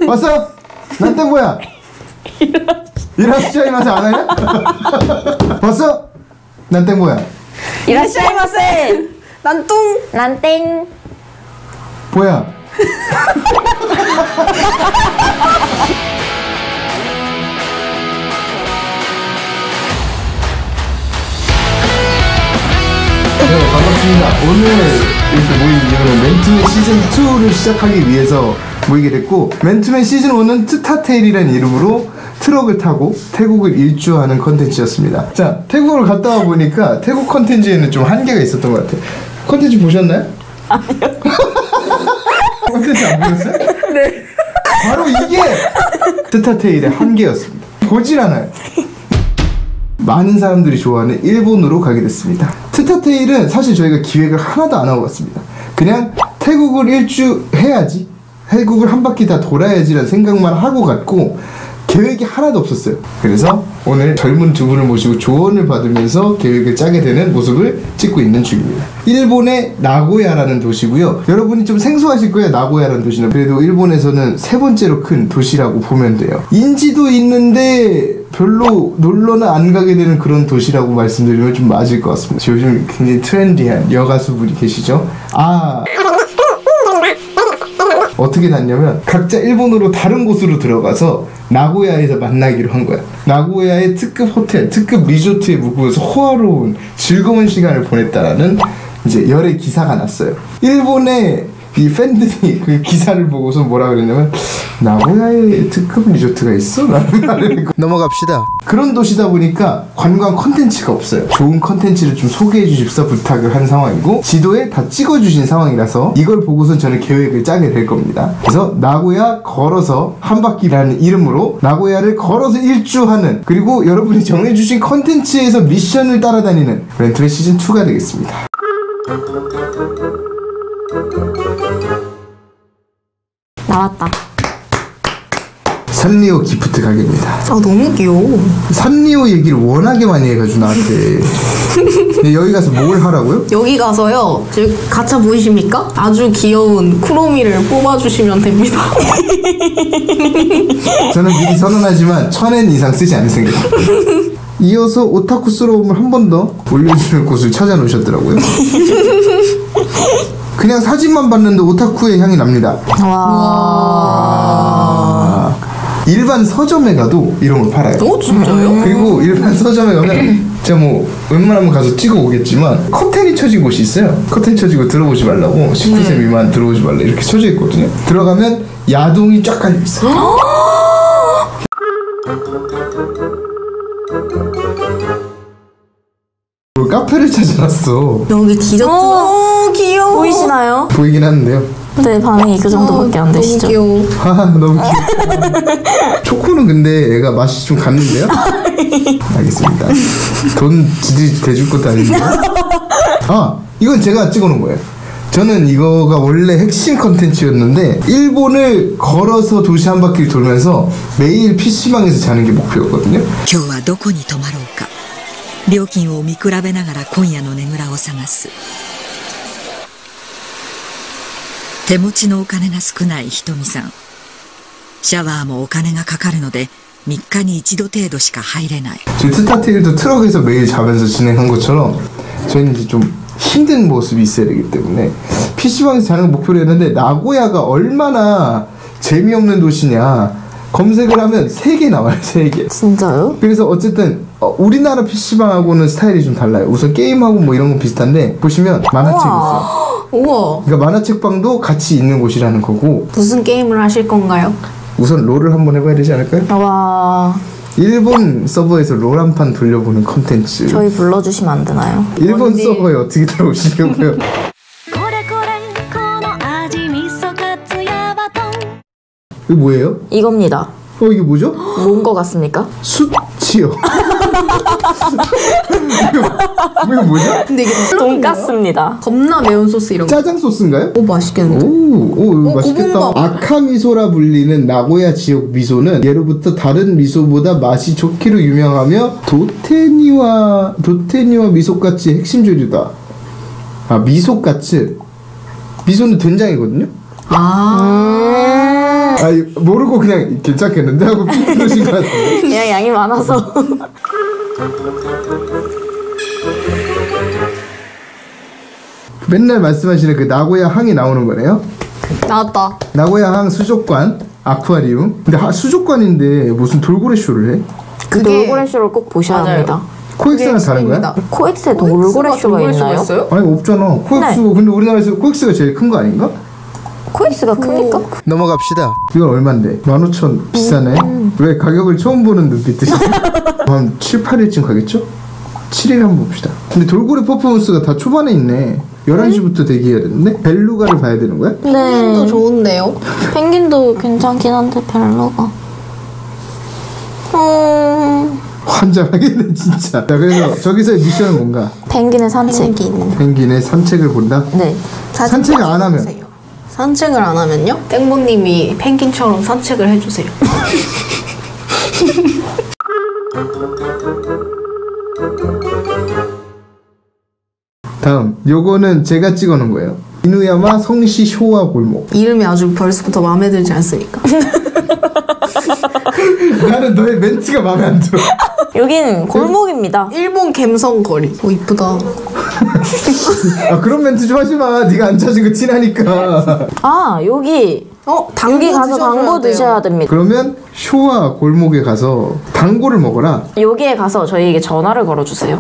왔어? 난땡 뭐야? 이라시아이마세 안 하냐? 왔어? 난땡 뭐야? 이라시아이마세. 난뚱. 난땡. 뭐야? 네, 반갑습니다. 오늘 이렇게 모인 이유는 맨투맨 시즌2를 시작하기 위해서 모이게 됐고, 맨투맨 시즌1은 트타테일이라는 이름으로 트럭을 타고 태국을 일주하는 컨텐츠였습니다. 자, 태국을 갔다 와 보니까 태국 컨텐츠에는 좀 한계가 있었던 것 같아요. 컨텐츠 보셨나요? 아니요. 컨텐츠 안 보셨어요? 네. 바로 이게 트타테일의 한계였습니다. 보질 않아요. 많은 사람들이 좋아하는 일본으로 가게 됐습니다. 트타테일은 사실 저희가 기획을 하나도 안 하고 갔습니다. 그냥 태국을 일주해야지, 태국을 한 바퀴 다 돌아야지라는 생각만 하고 갔고 계획이 하나도 없었어요. 그래서 오늘 젊은 두 분을 모시고 조언을 받으면서 계획을 짜게 되는 모습을 찍고 있는 중입니다. 일본의 나고야라는 도시고요. 여러분이 좀 생소하실 거예요. 나고야라는 도시는 그래도 일본에서는 세 번째로 큰 도시라고 보면 돼요. 인지도 있는데 별로 놀러는 안 가게 되는 그런 도시라고 말씀드리면 좀 맞을 것 같습니다. 요즘 굉장히 트렌디한 여가수분이 계시죠? 어떻게 났냐면 각자 일본으로 다른 곳으로 들어가서 나고야에서 만나기로 한 거야. 나고야의 특급 호텔, 특급 리조트에 묵으면서 호화로운 즐거운 시간을 보냈다라는 이제 열의 기사가 났어요. 일본의 이 팬들이 그 기사를 보고서 뭐라 그랬냐면 나고야에 특급 리조트가 있어? 라는 말을 넘어갑시다. 그런 도시다 보니까 관광 컨텐츠가 없어요. 좋은 컨텐츠를 좀 소개해 주십사 부탁을 한 상황이고 지도에 다 찍어주신 상황이라서 이걸 보고서 저는 계획을 짜게 될 겁니다. 그래서 나고야 걸어서 한 바퀴라는 이름으로 나고야를 걸어서 일주하는, 그리고 여러분이 정해주신 컨텐츠에서 미션을 따라다니는 맨투맨 시즌2가 되겠습니다. 나왔다. 산리오 기프트 가게입니다. 아 너무 귀여워. 산리오 얘기를 워낙에 많이 해가지고 나한테. 여기 가서 뭘 하라고요? 여기 가서요. 지금 가차 보이십니까? 아주 귀여운 쿠로미를 뽑아주시면 됩니다. 저는 미리 선언하지만 1000엔 이상 쓰지 않을 생각입니다. 이어서 오타쿠스러움을 한 번 더 올려주는 곳을 찾아 놓으셨더라고요. 그냥 사진만 봤는데 오타쿠의 향이 납니다. 와. 일반 서점에 가도 이런 걸 팔아요. 진짜요? 그리고 일반 서점에 가면 제가 뭐 웬만하면 가서 찍어 오겠지만 커튼이 쳐진 곳이 있어요. 커튼 쳐지고 들어오지 말라고, 19세 미만 들어오지 말라 이렇게 쳐져 있거든요. 들어가면 야동이 쫙 깔려 있어요. 카페를 찾아놨어. 여기 디저트가 귀여워. 보이시나요? 보이긴 하는데요. 네, 반응이 그 정도밖에 안 되시죠? 너무 귀여워. 너무 귀여워. 초코는 근데 얘가 맛이 좀 갔는데요? 알겠습니다. 돈 지들이 대줄 것도 아닌데요? 이건 제가 찍어놓은 거예요. 저는 이거가 원래 핵심 컨텐츠였는데 일본을 걸어서 도시 한 바퀴를 돌면서 매일 PC방에서 자는 게 목표였거든요. 今日はどこに泊まろうか。料金を見比べながら今夜のねぐらを探す。手持ちのお金が少ないひとみさん。シャワーもお金がかかるので3日に1度程度しか入れない。 지금 트타테일도 트럭에서 매일 자면서 진행한 것처럼 저희는 이제 좀 힘든 모습이 있어야 되기 때문에 PC방에서 자는 걸 목표로 했는데 나고야가 얼마나 재미없는 도시냐 검색을 하면 3개 나와요. 3개. 진짜요? 그래서 어쨌든 우리나라 PC방하고는 스타일이 좀 달라요. 우선 게임하고 뭐 이런 건 비슷한데 보시면 만화책이 있어요. 우와. 그러니까 만화책방도 같이 있는 곳이라는 거고. 무슨 게임을 하실 건가요? 우선 롤을 한번 해봐야 되지 않을까요? 와. 일본 서버에서 롤 한 판 돌려보는 컨텐츠. 저희 불러주시면 안 되나요? 일본 서버에 어떻게 들어오시려고요? 이거 뭐예요? 이겁니다. 이게 뭐죠? 뭔 거 같습니까? 수치요. 이거 뭐죠? 근데 이게 돈까스입니다. 겁나 매운 소스 이런 거. 짜장 소스인가요? 오 맛있겠는데? 이거 맛있겠다. 고구마. 아카미소라 불리는 나고야 지역 미소는 예로부터 다른 미소보다 맛이 좋기로 유명하며 도테니와 미소까치 핵심 조류다. 미소까치. 미소는 된장이거든요. 아니 모르고 그냥 괜찮겠는데 하고 그러신 것 같은데. 그냥 양이 많아서. 맨날 말씀하시는 그 나고야 항이 나오는 거네요. 나왔다. 나고야 항 수족관 아쿠아리움. 근데 수족관인데 무슨 돌고래 쇼를 해? 그 돌고래 쇼를 꼭 보셔야 맞아요. 합니다. 코엑스랑 다른 거야? 코엑스에 돌고래 쇼가 있나요? 아니 없잖아. 코엑스 네. 근데 우리나라에서 코엑스가 제일 큰 거 아닌가? 코엑스가 큽니까? 넘어갑시다. 이건 얼만데? 15,000 비싸네. 왜 가격을 처음 보는 눈빛 드시죠? 한 7, 8일쯤 가겠죠? 7일 한번 봅시다. 근데 돌고래 퍼포먼스가 다 초반에 있네. 11시부터 대기해야 되는데? 벨루가를 봐야 되는 거야? 또 네. 좋은데요? 펭귄도 괜찮긴 한데 벨로가. 환장하겠네 진짜. 자 그래서 저기서의 미션은 뭔가? 펭귄의 산책. 펭귄의 산책을 본다? 네. 산책을 안 하면? 산책을 안 하면요? 땡보님이 펭귄처럼 산책을 해주세요. 다음 요거는 제가 찍어놓은 거예요. 이누야마 성시 쇼와 골목. 이름이 아주 벌써부터 마음에 들지 않습니까? 나는 너의 멘트가 마음에 안 들어. 여긴 골목입니다. 일본 갬성 거리. 오 이쁘다. 아 그런 멘트 좀 하지마. 네가 안 찾은 거 티나니까. 아 여기 여기 가서 당고 드셔야 됩니다. 그러면 쇼와 골목에 가서 당고를 먹어라. 여기에 가서 저희에게 전화를 걸어주세요.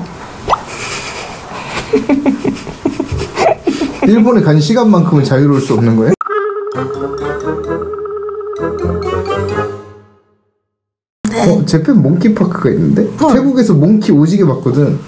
일본에 간 시간만큼은 자유로울 수 없는 거예요? 재팬 몽키파크가 있는데? 태국에서 몽키 오지게 봤거든.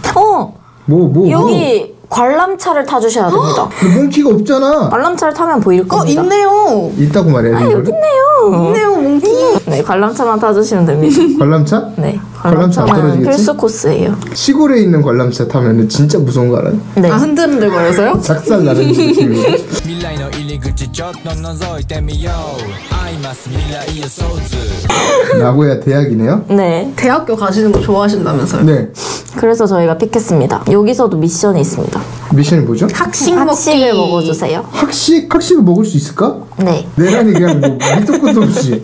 여기 관람차를 타주셔야 됩니다. 근데 몽키가 없잖아. 관람차를 타면 보일 겁니다. 있네요. 있다고 말해야지. 여기 있네요. 있네요 몽키. 네, 관람차만 타주시면 됩니다. 관람차? 네, 관람차 안 관람차는 떨어지겠지? 필수 코스예요. 시골에 있는 관람차 타면은 진짜 무서운 거 알아요? 네. 흔들흔들 거려서요? 작살 나는 느낌이에요. 未来の入り口ちょっと覗いてみようアイマス未来予想図 나고야 대학이네요? 네. 대학교 가시는 거 좋아하신다면서요? 네. 그래서 저희가 픽했습니다. 여기서도 미션이 있습니다. 미션이 뭐죠? 학식을 학식을 먹어주세요. 학식? 학식을 먹을 수 있을까? 네. 내란이 그냥 뭐 밑도 끝도 없이.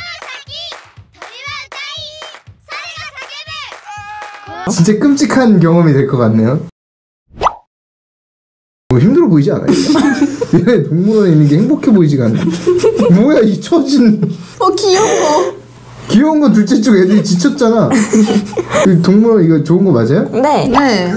진짜 끔찍한 경험이 될 것 같네요. 뭐 힘들어 보이지 않아요? 얘네 동물원에 있는 게 행복해 보이지가 않네. 뭐야 이 처진. 귀여워. 귀여운 건 둘째 쪽 애들이 지쳤잖아. 그 동물원 이거 좋은 거 맞아요? 네. 네.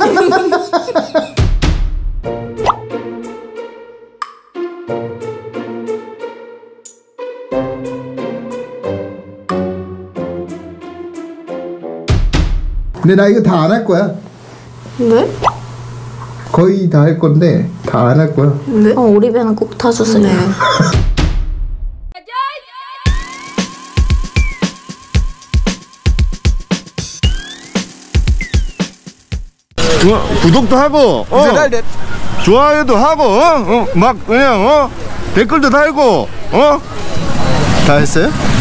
근데 나 이거 다 안 할 거야. 네? 거의 다 할 건데 다 안 할 거야. 네? 오리배는 꼭 타주세요. 네. 구독도 하고 좋아요도 하고 막 그냥 댓글도 달고 다 했어요?